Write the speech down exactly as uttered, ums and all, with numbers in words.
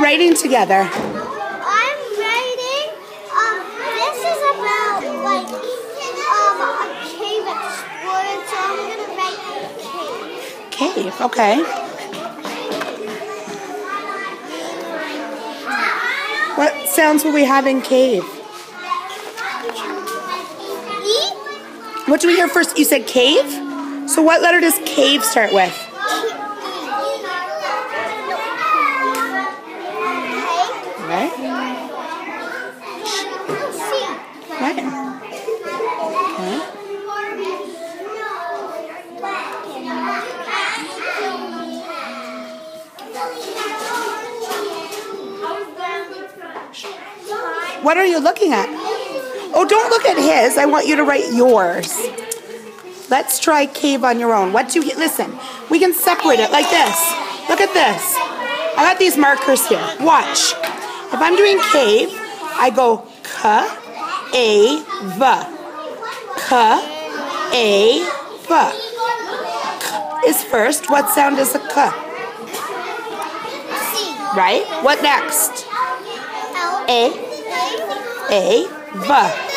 writing together? I'm writing, um, this is about, like, um, a cave explorer, so I'm going to write cave. Cave, okay. What sounds will we have in cave? E? What do we hear first? You said cave? So what letter does cave start with? Right? Right. Okay. What are you looking at? Oh, don't look at his. I want you to write yours. Let's try cave on your own. What do you, listen, we can separate it like this. Look at this. I got these markers here. Watch. If I'm doing cave, I go K, A, V. K, A, V. K is first. What sound is a K? Right? What next? A, A, V.